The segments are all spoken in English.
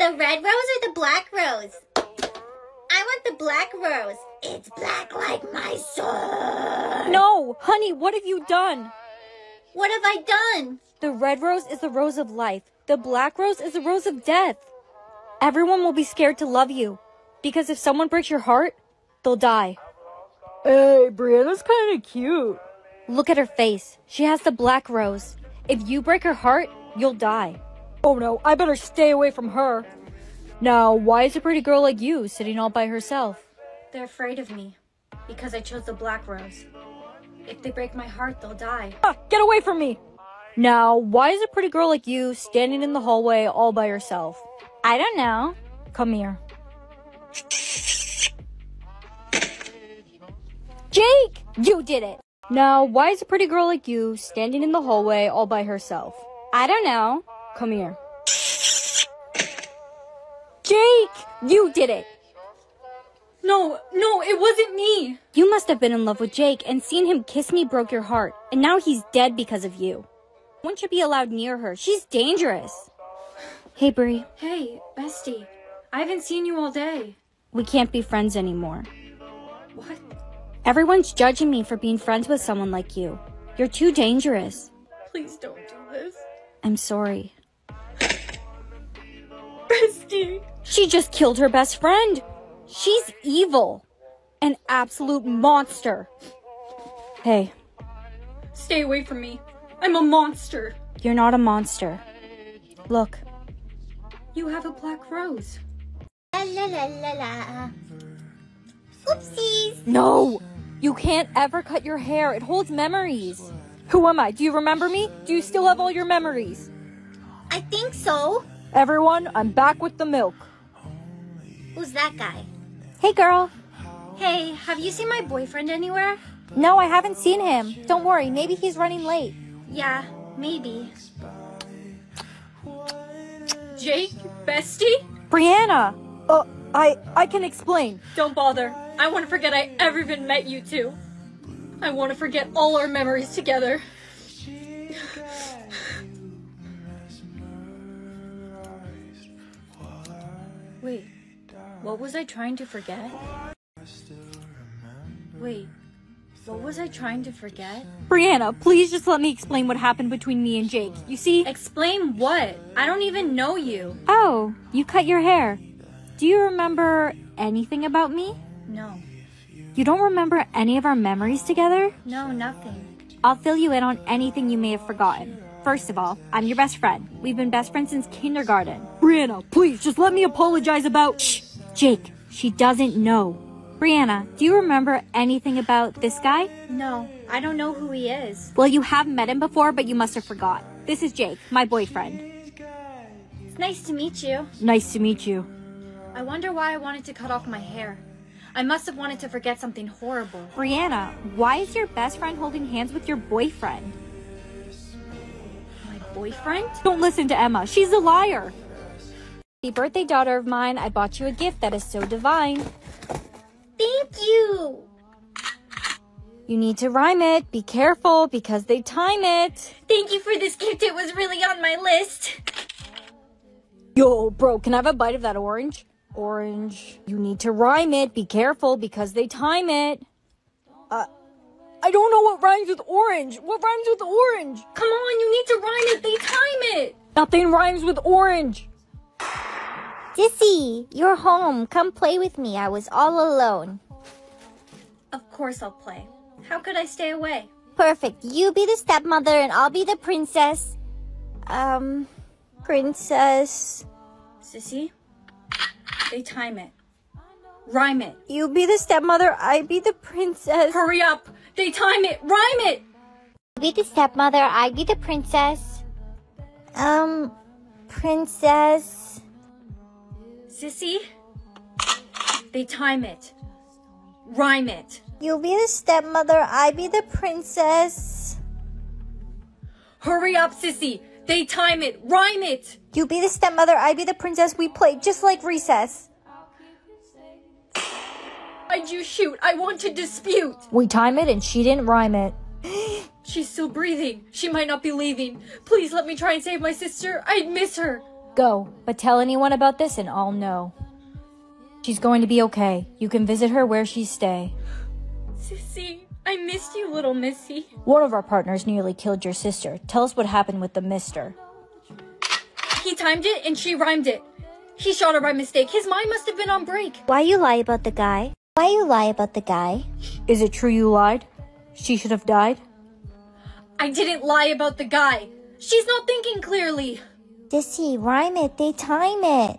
The red rose or the black rose? I want the black rose. It's black like my soul. No, honey, what have you done? What have I done? The red rose is the rose of life. The black rose is the rose of death. Everyone will be scared to love you. Because if someone breaks your heart, they'll die. Hey, Brianna's kind of cute. Look at her face. She has the black rose. If you break her heart, you'll die. Oh no, I better stay away from her. Now, why is a pretty girl like you sitting all by herself? They're afraid of me. Because I chose the black rose. If they break my heart, they'll die. Ah, get away from me! Now, why is a pretty girl like you standing in the hallway all by herself? I don't know. Come here. Jake! You did it! Now, why is a pretty girl like you standing in the hallway all by herself? I don't know. Come here. Jake! You did it! No, it wasn't me! You must have been in love with Jake, and seeing him kiss me broke your heart, and now he's dead because of you. No one should be allowed near her. She's dangerous. Hey, Bri. Hey, bestie. I haven't seen you all day. We can't be friends anymore. What? Everyone's judging me for being friends with someone like you. You're too dangerous. Please don't do this. I'm sorry. Bestie! She just killed her best friend. She's evil. An absolute monster. Hey. Stay away from me. I'm a monster. You're not a monster. Look. You have a black rose. La la la la la. Oopsies. No! You can't ever cut your hair. It holds memories. Who am I? Do you remember me? Do you still have all your memories? I think so. Everyone, I'm back with the milk. Who's that guy? Hey, girl. Hey, have you seen my boyfriend anywhere? No, I haven't seen him. Don't worry. Maybe he's running late. Yeah, maybe. Jake? Bestie? Brianna! I can explain. Don't bother. I want to forget I ever even met you two. I want to forget all our memories together. Wait, what was I trying to forget? Wait, what was I trying to forget? Brianna, please just let me explain what happened between me and Jake. You see? Explain what? I don't even know you. Oh, you cut your hair. Do you remember anything about me? No. You don't remember any of our memories together? No, nothing. I'll fill you in on anything you may have forgotten. First of all, I'm your best friend. We've been best friends since kindergarten. Brianna, please, just let me apologize about... Shh! Jake, she doesn't know. Brianna, do you remember anything about this guy? No, I don't know who he is. Well, you have met him before, but you must have forgot. This is Jake, my boyfriend. It's nice to meet you. Nice to meet you. I wonder why I wanted to cut off my hair. I must have wanted to forget something horrible. Brianna, why is your best friend holding hands with your boyfriend? My boyfriend? Don't listen to Emma. She's a liar. Happy birthday, daughter of mine. I bought you a gift that is so divine. Thank you. You need to rhyme it. Be careful because they time it. Thank you for this gift. It was really on my list. Yo, bro, can I have a bite of that orange? Orange. You need to rhyme it. Be careful because they time it. I don't know what rhymes with orange. What rhymes with orange? Come on, you need to rhyme it. They time it. Nothing rhymes with orange. Sissy, you're home. Come play with me. I was all alone. Of course I'll play. How could I stay away? Perfect. You be the stepmother and I'll be the princess. Princess. Sissy, they time it. Rhyme it. You be the stepmother, I be the princess. Hurry up. They time it. Rhyme it. You be the stepmother. I be the princess. Princess. Sissy, they time it. Rhyme it. You be the stepmother. I be the princess. Hurry up, Sissy. They time it. Rhyme it. You be the stepmother, I be the princess. We play just like recess. Why'd you shoot? I want to dispute. We time it and she didn't rhyme it. She's still breathing. She might not be leaving. Please let me try and save my sister. I'd miss her. Go, but tell anyone about this and I'll know. She's going to be okay. You can visit her where she stay. Sissy, I missed you, little missy. One of our partners nearly killed your sister. Tell us what happened with the mister. He timed it and she rhymed it. He shot her by mistake. His mind must have been on break. Why you lie about the guy? Why you lie about the guy? Is it true you lied? She should have died? I didn't lie about the guy. She's not thinking clearly. Sissy, rhyme it. They time it.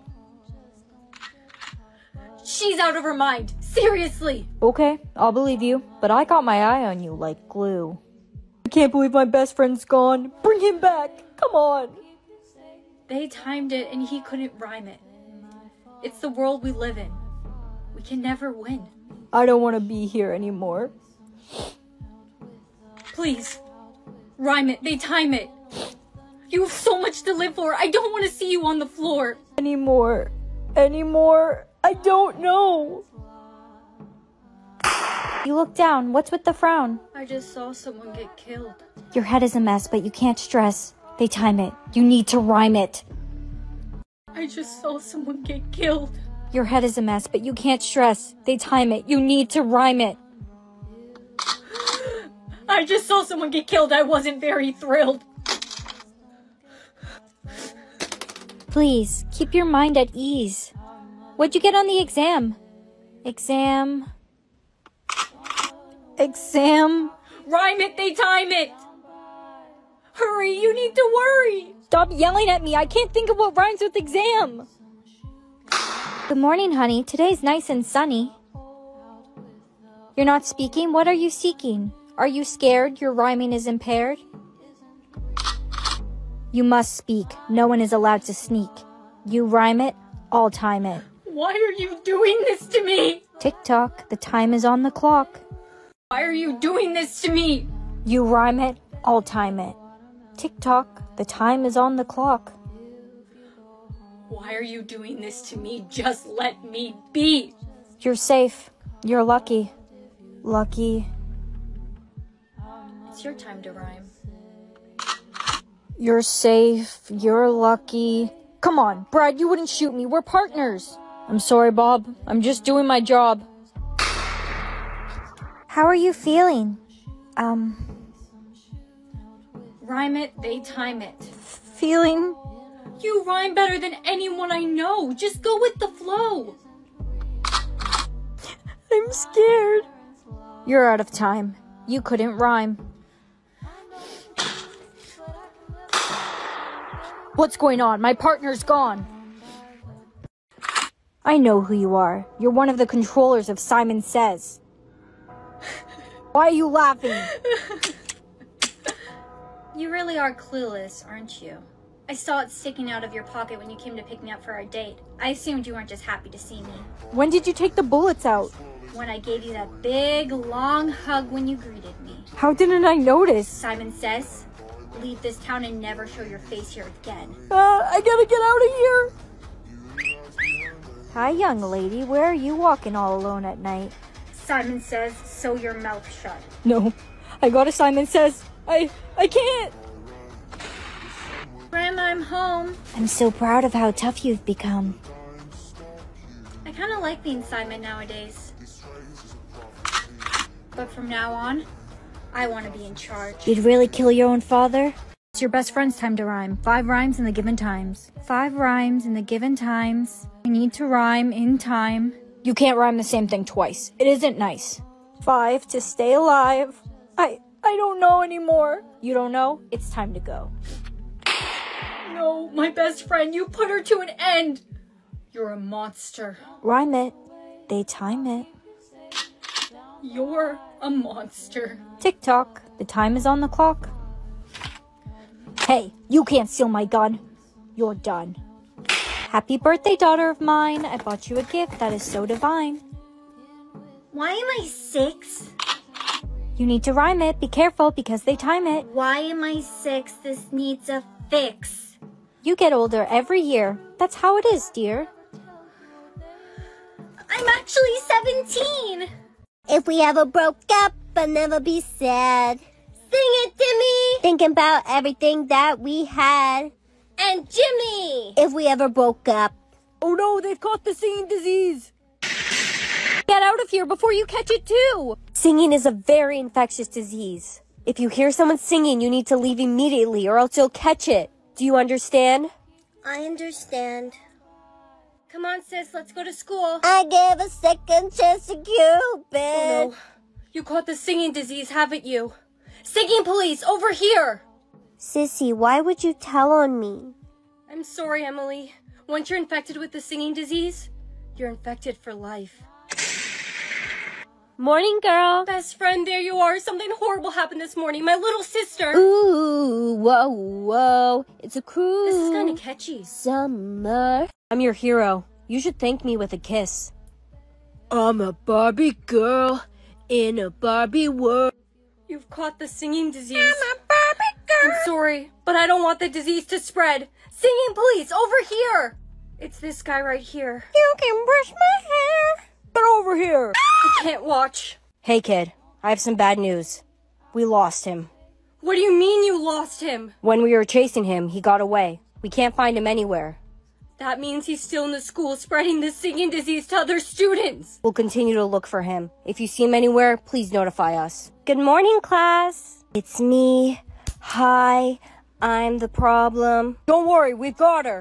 She's out of her mind. Seriously. Okay, I'll believe you, but I got my eye on you like glue. I can't believe my best friend's gone. Bring him back. Come on. They timed it and he couldn't rhyme it. It's the world we live in. We can never win. I don't want to be here anymore. Please, rhyme it. They time it. You have so much to live for. I don't want to see you on the floor. Anymore. I don't know. You look down. What's with the frown? I just saw someone get killed. Your head is a mess, but you can't stress. They time it. You need to rhyme it. I just saw someone get killed. Your head is a mess, but you can't stress. They time it. You need to rhyme it. I just saw someone get killed. I wasn't very thrilled. Please, keep your mind at ease. What'd you get on the exam? Exam. Rhyme it, they time it. Hurry, you need to worry. Stop yelling at me. I can't think of what rhymes with exam. Good morning, honey. Today's nice and sunny. You're not speaking? What are you seeking? Are you scared your rhyming is impaired? You must speak. No one is allowed to sneak. You rhyme it, I'll time it. Why are you doing this to me? Tick-tock, the time is on the clock. Why are you doing this to me? You rhyme it, I'll time it. Tick-tock, the time is on the clock. Why are you doing this to me? Just let me be. You're safe. You're lucky. Lucky. It's your time to rhyme. You're safe. You're lucky. Come on, Brad, you wouldn't shoot me. We're partners. I'm sorry, Bob. I'm just doing my job. How are you feeling? Rhyme it, they time it. Feeling? You rhyme better than anyone I know. Just go with the flow. I'm scared. You're out of time. You couldn't rhyme. What's going on? My partner's gone. I know who you are. You're one of the controllers of Simon Says. Why are you laughing? You really are clueless, aren't you? I saw it sticking out of your pocket when you came to pick me up for our date. I assumed you weren't just happy to see me. When did you take the bullets out? When I gave you that big, long hug when you greeted me. How didn't I notice? Simon Says, leave this town and never show your face here again. I gotta get out of here. Hi, young lady. Where are you walking all alone at night? Simon Says, sew your mouth shut. No, I got a Simon Says. I can't. Grandma, I'm home. I'm so proud of how tough you've become. I kind of like being Simon nowadays. But from now on, I want to be in charge. You'd really kill your own father? It's your best friend's time to rhyme. 5 rhymes in the given times. 5 rhymes in the given times. I need to rhyme in time. You can't rhyme the same thing twice. It isn't nice. 5 to stay alive. I don't know anymore. You don't know? It's time to go. No, my best friend, you put her to an end. You're a monster. Rhyme it. They time it. You're a monster. Tick-tock. The time is on the clock. Hey, you can't steal my gun. You're done. Happy birthday, daughter of mine. I bought you a gift that is so divine. Why am I 6? You need to rhyme it. Be careful because they time it. Why am I 6? This needs a fix. You get older every year. That's how it is, dear. I'm actually 17. If we ever broke up, I'll never be sad. Sing it to me. Thinking about everything that we had. and Jimmy. If we ever broke up. Oh no, they've caught the singing disease. Get out of here before you catch it too. Singing is a very infectious disease. If you hear someone singing, you need to leave immediately or else you'll catch it. Do you understand? I understand. Come on, sis, let's go to school. I gave a second chance to Cupid. Oh, no. You caught the singing disease, haven't you? Singing police, over here! Sissy, why would you tell on me? I'm sorry, Emily. Once you're infected with the singing disease, you're infected for life. Morning, girl. Best friend, there you are. Something horrible happened this morning. My little sister. Ooh, whoa, whoa. It's a cruel This is kind of catchy. summer. I'm your hero. You should thank me with a kiss. I'm a Barbie girl in a Barbie world. You've caught the singing disease. I'm a Barbie girl. I'm sorry, but I don't want the disease to spread. Singing police, over here. It's this guy right here. You can brush my hair. Get over here. I can't watch. Hey, kid. I have some bad news. We lost him. What do you mean you lost him? When we were chasing him, he got away. We can't find him anywhere. That means he's still in the school spreading the singing disease to other students. We'll continue to look for him. If you see him anywhere, please notify us. Good morning, class. It's me. Hi. I'm the problem. Don't worry, we've got her.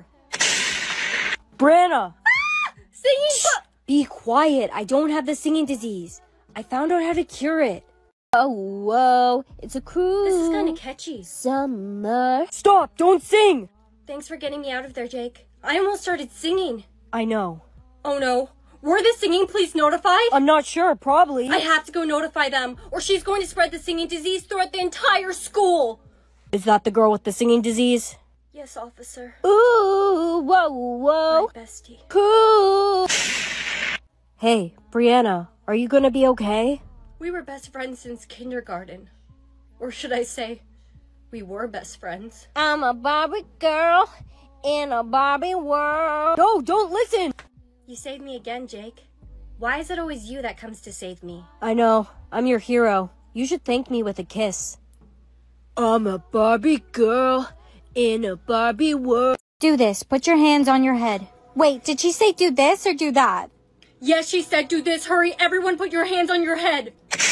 Brianna. Singing Be quiet. I don't have the singing disease. I found out how to cure it. Oh, whoa. It's a cruel This is kind of catchy. summer. Stop. Don't sing. Thanks for getting me out of there, Jake. I almost started singing. I know. Oh no. Were the singing police notified? I'm not sure. Probably. I have to go notify them, or she's going to spread the singing disease throughout the entire school. Is that the girl with the singing disease? Yes, officer. Ooh, whoa, whoa. My bestie. Cool. Hey, Brianna, are you gonna be okay? We were best friends since kindergarten. Or should I say, we were best friends. I'm a Barbie girl in a Barbie world. No, don't listen. You saved me again, Jake. Why is it always you that comes to save me? I know. I'm your hero. You should thank me with a kiss. I'm a Barbie girl in a Barbie world. Do this. Put your hands on your head. Wait, did she say do this or do that? Yes, she said do this. Hurry, everyone put your hands on your head.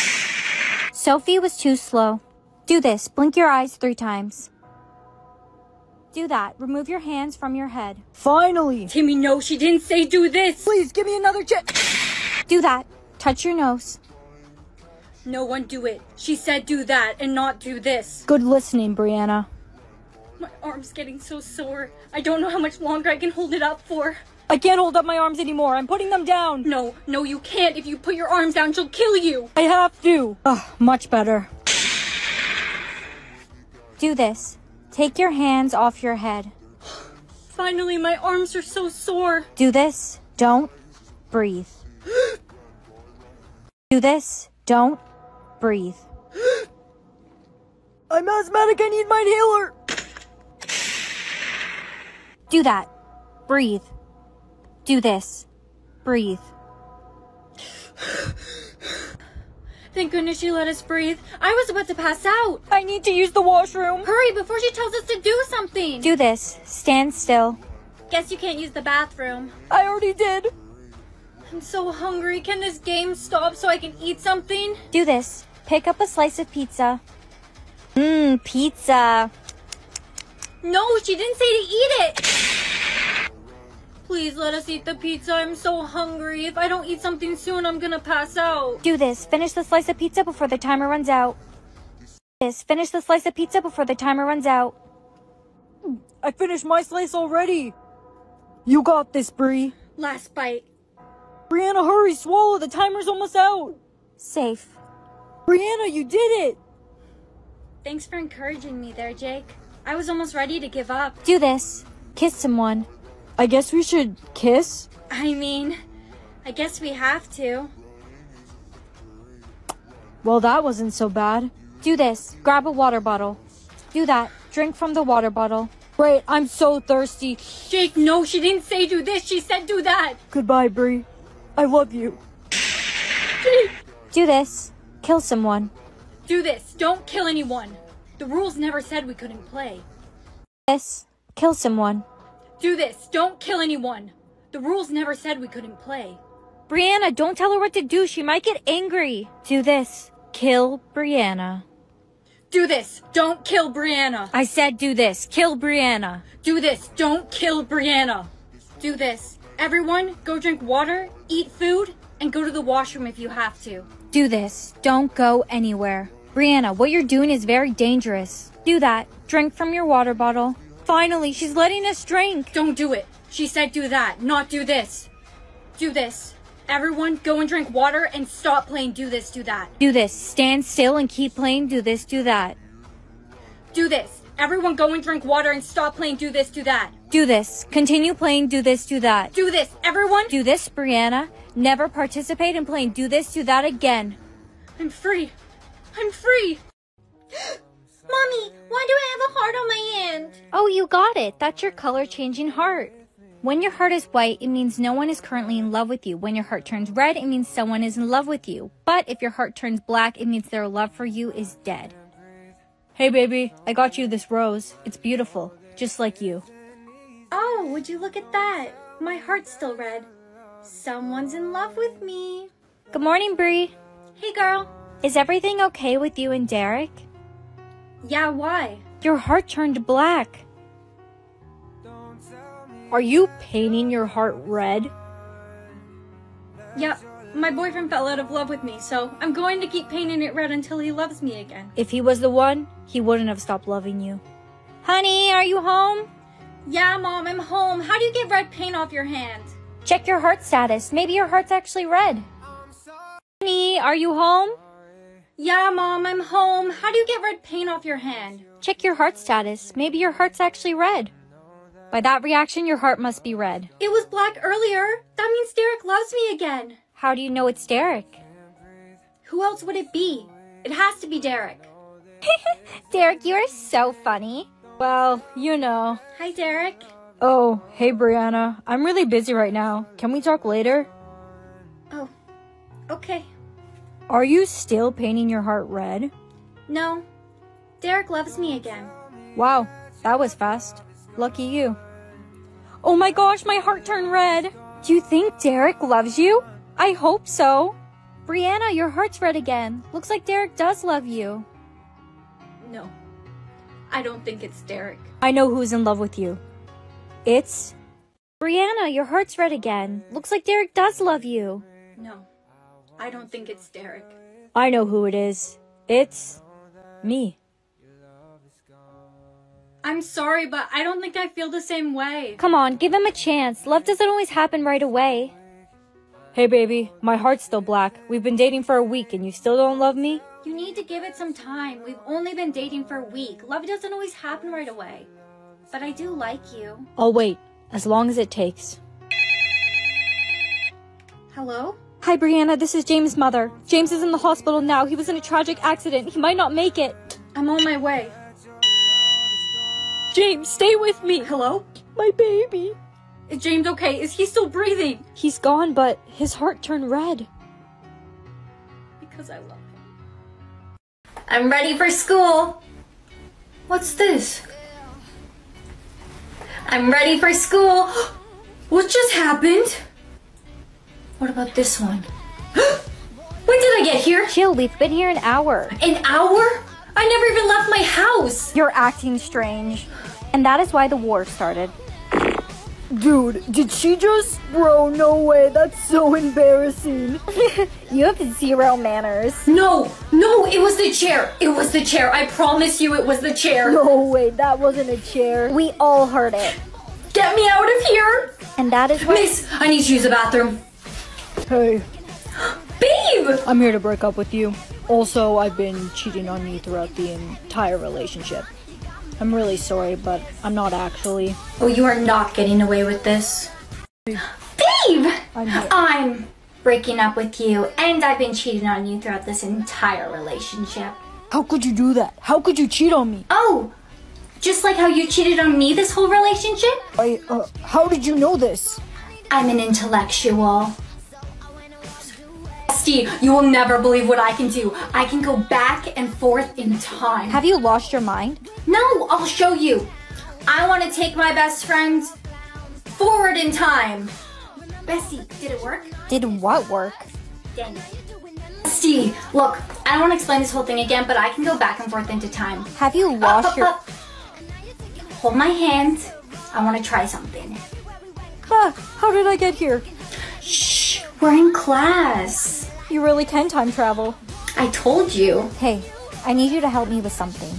Sophie was too slow. Do this. Blink your eyes 3 times. Do that. Remove your hands from your head. Finally. Timmy, no, she didn't say do this. Please give me another chance. Do that. Touch your nose. No one do it. She said do that and not do this. Good listening, Brianna. My arm's getting so sore. I don't know how much longer I can hold it up for. I can't hold up my arms anymore. I'm putting them down. No, you can't. If you put your arms down, she'll kill you. I have to. Much better. Do this. Take your hands off your head. Finally, my arms are so sore. Do this. Don't breathe. Do this. Don't breathe. I'm asthmatic. I need my inhaler. Do that. Breathe. Do this. Breathe. Thank goodness she let us breathe. I was about to pass out. I need to use the washroom. Hurry before she tells us to do something. Do this. Stand still. Guess you can't use the bathroom. I already did. I'm so hungry. Can this game stop so I can eat something? Do this. Pick up a slice of pizza. Pizza. No, she didn't say to eat it. Please let us eat the pizza. I'm so hungry. If I don't eat something soon, I'm gonna pass out. Do this. Finish the slice of pizza before the timer runs out. Finish the slice of pizza before the timer runs out. I finished my slice already. You got this, Brie. Last bite. Brianna, hurry, swallow. The timer's almost out. Safe. Brianna, you did it. Thanks for encouraging me there, Jake. I was almost ready to give up. Do this. Kiss someone. I guess we should kiss. I guess we have to. Well, that wasn't so bad. Do this. Grab a water bottle. Do that. Drink from the water bottle. Great, I'm so thirsty. Jake, no, she didn't say do this. She said do that. Goodbye, Brie. I love you. Jake. Do this. Kill someone. Do this. Don't kill anyone. The rules never said we couldn't play. This. Kill someone. Do this. Don't kill anyone. The rules never said we couldn't play. Brianna, don't tell her what to do. She might get angry. Do this. Kill Brianna. Do this. Don't kill Brianna. I said do this. Kill Brianna. Do this. Don't kill Brianna. Do this. Everyone, go drink water, eat food, and go to the washroom if you have to. Do this. Don't go anywhere. Brianna, what you're doing is very dangerous. Do that. Drink from your water bottle. Finally, she's letting us drink. Don't do it. She said do that, not do this. Do this. Everyone, go and drink water and stop playing do this, do that. Do this. Stand still and keep playing do this, do that. Do this. Everyone, go and drink water and stop playing do this, do that. Do this. Continue playing do this, do that. Do this. Everyone. Do this, Brianna. Never participate in playing do this, do that again. I'm free. I'm free. Mommy, why do I have a heart on my hand? Oh, you got it. That's your color-changing heart. When your heart is white, it means no one is currently in love with you. When your heart turns red, it means someone is in love with you. But if your heart turns black, it means their love for you is dead. Hey, baby, I got you this rose. It's beautiful, just like you. Oh, would you look at that? My heart's still red. Someone's in love with me. Good morning, Bree. Hey, girl. Is everything okay with you and Derek? Yeah, why? Your heart turned black. Are you painting your heart red? Yeah, my boyfriend fell out of love with me, so I'm going to keep painting it red until he loves me again. If he was the one, he wouldn't have stopped loving you. Honey, are you home? Yeah, Mom, I'm home. How do you get red paint off your hand? Check your heart status. Maybe your heart's actually red. Honey, are you home? Yeah, Mom, I'm home. How do you get red paint off your hand? Check your heart status. Maybe your heart's actually red. By that reaction, your heart must be red. It was black earlier. That means Derek loves me again. How do you know it's Derek? Who else would it be? It has to be Derek. Derek, you are so funny. Well, you know. Hi, Derek. Oh, hey, Brianna. I'm really busy right now. Can we talk later? Oh, okay. Are you still painting your heart red? No, Derek loves me again. Wow, that was fast. Lucky you. Oh my gosh, my heart turned red. Do you think Derek loves you? I hope so. Brianna, your heart's red again. Looks like Derek does love you. No, I don't think it's Derek. I know who's in love with you. It's... Brianna, your heart's red again. Looks like Derek does love you. No, I don't think it's Derek. I know who it is. It's... me. I'm sorry, but I don't think I feel the same way. Come on, give him a chance. Love doesn't always happen right away. Hey, baby, my heart's still black. We've been dating for a week and you still don't love me? You need to give it some time. We've only been dating for a week. Love doesn't always happen right away. But I do like you. I'll wait, as long as it takes. Hello? Hi, Brianna, this is James' mother. James is in the hospital now. He was in a tragic accident. He might not make it. I'm on my way. James, stay with me. Hello? My baby. Is James okay? Is he still breathing? He's gone, but his heart turned red. Because I love him. I'm ready for school. What's this? I'm ready for school. What just happened? What about this one? When did I get here? Chill, we've been here an hour. An hour? I never even left my house. You're acting strange. And that is why the war started. Dude, did she just... Bro, no way, that's so embarrassing. You have zero manners. No, it was the chair. It was the chair. I promise you it was the chair. No way, that wasn't a chair. We all heard it. Get me out of here. And that is why... Miss, I need to use the bathroom. Hey, Babe! I'm here to break up with you. Also, I've been cheating on you throughout the entire relationship. I'm really sorry, but I'm not actually. Oh, you are not getting away with this. Babe! I'm breaking up with you, and I've been cheating on you throughout this entire relationship. How could you do that? How could you cheat on me? Oh, just like how you cheated on me this whole relationship? How did you know this? I'm an intellectual. Steve, you will never believe what I can do. I can go back and forth in time. Have you lost your mind? No, I'll show you. I want to take my best friend forward in time. Bessie, did it work? Did what work? Dang it. Bestie, look, I don't want to explain this whole thing again, but I can go back and forth into time. Have you lost your... Hold my hand. I want to try something. How did I get here? Shh, we're in class. You really can time travel. I told you. Hey, I need you to help me with something.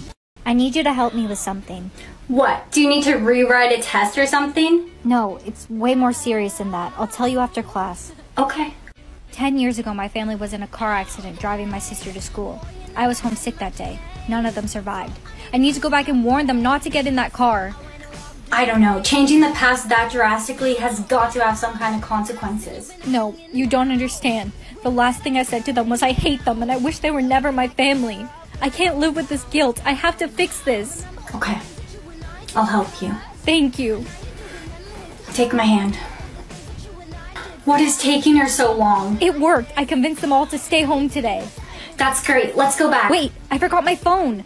What? Do you need to rewrite a test or something? No, it's way more serious than that. I'll tell you after class. Okay. 10 years ago, my family was in a car accident driving my sister to school. I was homesick that day. None of them survived. I need to go back and warn them not to get in that car. I don't know. Changing the past that drastically has got to have some kind of consequences. No, you don't understand. The last thing I said to them was I hate them and I wish they were never my family. I can't live with this guilt. I have to fix this. Okay. I'll help you. Thank you. Take my hand. What is taking her so long? It worked. I convinced them all to stay home today. That's great. Let's go back. Wait, I forgot my phone.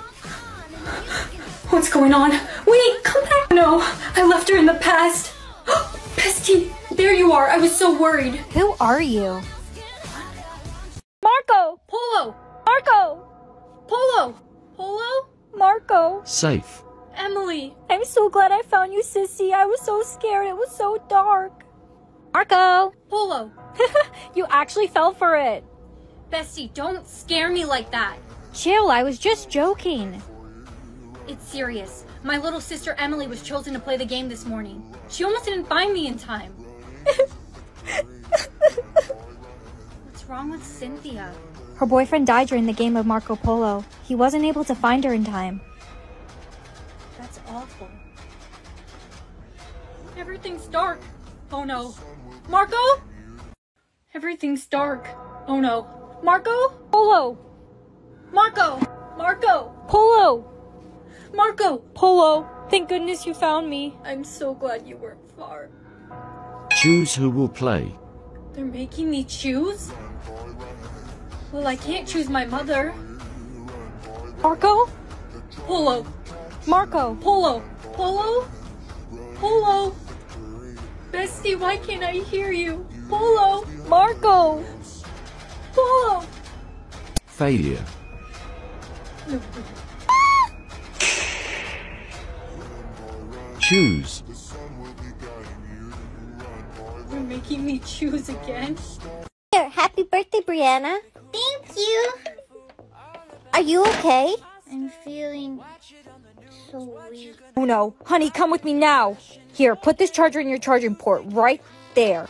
What's going on? Wait, come back. No, I left her in the past. Bestie, there you are. I was so worried. Who are you? Marco! Polo! Marco! Polo! Polo? Marco! Safe. Emily! I'm so glad I found you, sissy. I was so scared. It was so dark. Marco! Polo! You actually fell for it. Bestie, don't scare me like that. Chill, I was just joking. It's serious. My little sister Emily was chosen to play the game this morning. She almost didn't find me in time. What's wrong with Cynthia? Her boyfriend died during the game of Marco Polo. He wasn't able to find her in time. That's awful. Everything's dark. Oh no. Marco? Everything's dark. Oh no. Marco? Polo! Marco! Marco! Polo! Marco! Polo! Thank goodness you found me. I'm so glad you weren't far. Choose who will play. They're making me choose? Well, I can't choose my mother. Marco? Polo! Marco! Polo! Polo? Polo! Bestie, why can't I hear you? Polo! Marco! Polo! Failure. Choose. You're making me choose again? Here, happy birthday, Brianna. Thank you. Are you okay? I'm feeling so weak. Oh no. Honey, come with me now. Here, put this charger in your charging port right there.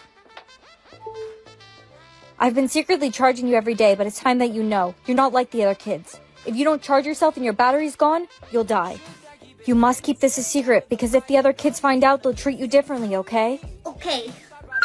I've been secretly charging you every day, but it's time that you know. You're not like the other kids. If you don't charge yourself and your battery's gone, you'll die. You must keep this a secret, because if the other kids find out, they'll treat you differently, okay? Okay.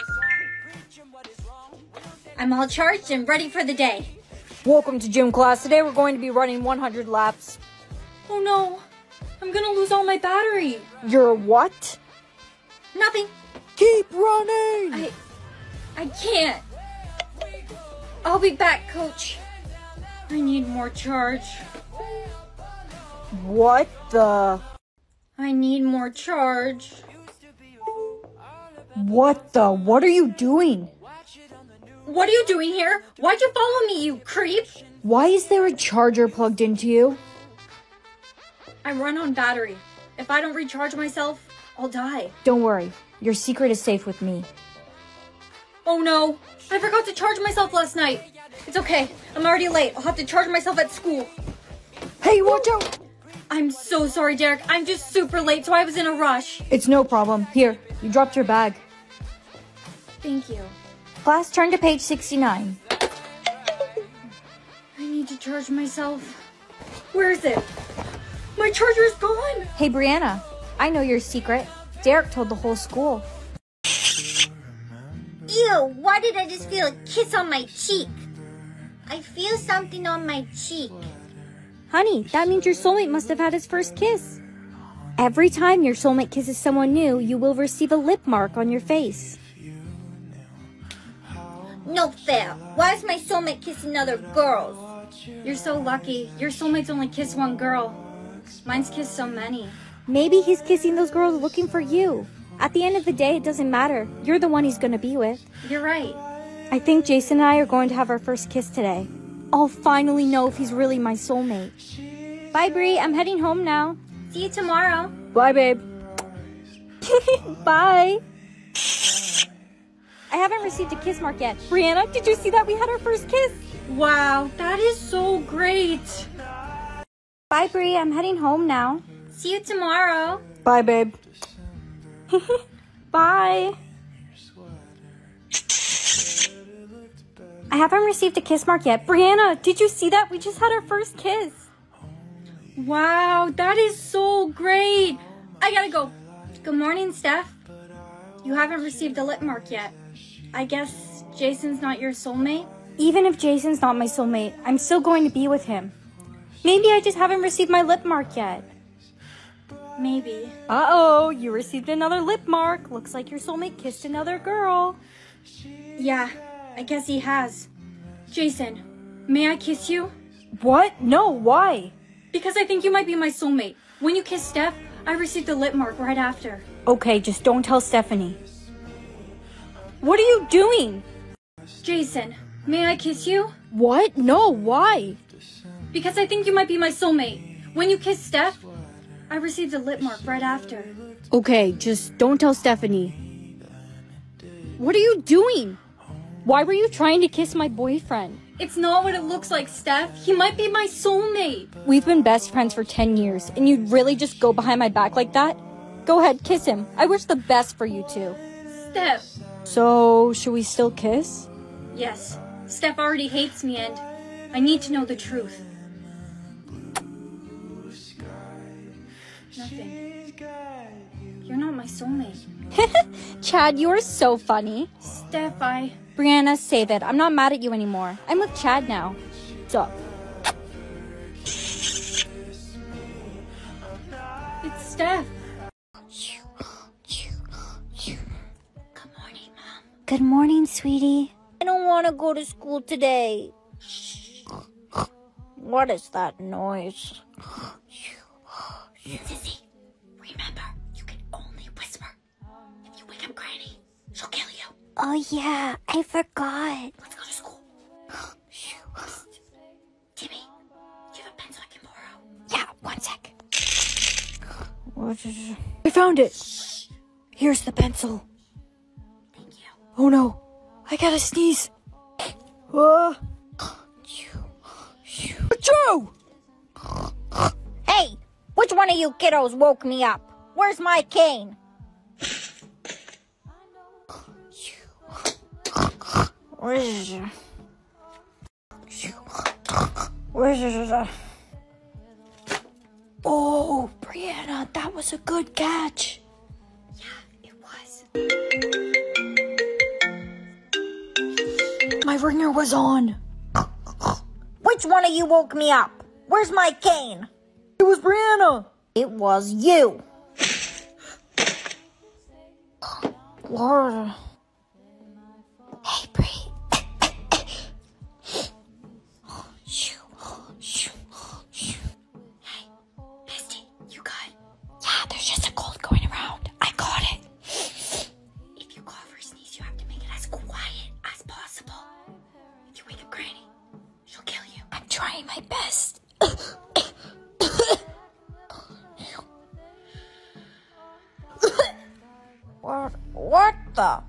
I'm all charged and ready for the day. Welcome to gym class. Today we're going to be running 100 laps. Oh no. I'm gonna lose all my battery. You're what? Nothing. Keep running! I can't. I'll be back, coach. I need more charge. What the? I need more charge. What the? What are you doing? What are you doing here? Why'd you follow me, you creep? Why is there a charger plugged into you? I run on battery. If I don't recharge myself, I'll die. Don't worry. Your secret is safe with me. Oh no. I forgot to charge myself last night. It's okay. I'm already late. I'll have to charge myself at school. Hey, watch out! I'm so sorry, Derek. I'm just super late, so I was in a rush. It's no problem. Here, you dropped your bag. Thank you. Class, turn to page 69. I need to charge myself. Where is it? My charger's gone. Hey, Brianna, I know your secret. Derek told the whole school. Ew, why did I just feel a kiss on my cheek? I feel something on my cheek. Honey, that means your soulmate must have had his first kiss. Every time your soulmate kisses someone new, you will receive a lip mark on your face. No fair. Why is my soulmate kissing other girls? You're so lucky. Your soulmates only kiss one girl. Mine's kissed so many. Maybe he's kissing those girls looking for you. At the end of the day, it doesn't matter. You're the one he's gonna be with. You're right. I think Jason and I are going to have our first kiss today. I'll finally know if he's really my soulmate. Bye, Bree. I'm heading home now. See you tomorrow. Bye, babe. Bye. I haven't received a kiss mark yet. Brianna, did you see that we had our first kiss? Wow, that is so great. Bye, Bree. I'm heading home now. See you tomorrow. Bye, babe. Bye. I haven't received a kiss mark yet. Brianna, did you see that? We just had our first kiss. Wow, that is so great. I gotta go. Good morning, Steph. You haven't received a lip mark yet. I guess Jason's not your soulmate? Even if Jason's not my soulmate, I'm still going to be with him. Maybe I just haven't received my lip mark yet. Maybe. Uh-oh, you received another lip mark. Looks like your soulmate kissed another girl. Yeah, I guess he has. Jason, may I kiss you? What? No, why? Because I think you might be my soulmate. When you kissed Steph, I received a lip mark right after. Okay, just don't tell Stephanie. What are you doing? Jason, may I kiss you? What? No, why? Because I think you might be my soulmate. When you kissed Steph, I received a lip mark right after. Okay, just don't tell Stephanie. What are you doing? Why were you trying to kiss my boyfriend? It's not what it looks like, Steph. He might be my soulmate. We've been best friends for 10 years, and you'd really just go behind my back like that? Go ahead, kiss him. I wish the best for you two. Steph. So, should we still kiss? Yes. Steph already hates me and I need to know the truth. Nothing. You're not my soulmate. Chad, you're so funny. Steph, Brianna, save it. I'm not mad at you anymore. I'm with Chad now. What's up? It's Steph. Good morning, Mom. Good morning, sweetie. I don't want to go to school today. What is that noise? Sissy, remember, you can only whisper. If you wake up Granny, she'll kill you. Oh yeah, I forgot. Let's go to school. Timmy, do you have a pencil I can borrow? Yeah, 1 sec. I found it. Shh. Here's the pencil. Thank you. Oh no, I gotta sneeze. Joe! Hey, which one of you kiddos woke me up? Where's my cane? Where's it? Oh, Brianna, that was a good catch. Yeah, it was. My ringer was on. Which one of you woke me up? Where's my cane? It was Brianna. It was you. Laura. Hey, Bree. Hey, Misty, you got it? Yeah, there's just a cold going around. I caught it. If you cough or sneeze, you have to make it as quiet as possible. If you wake up Granny, she'll kill you. I'm trying my best. What the?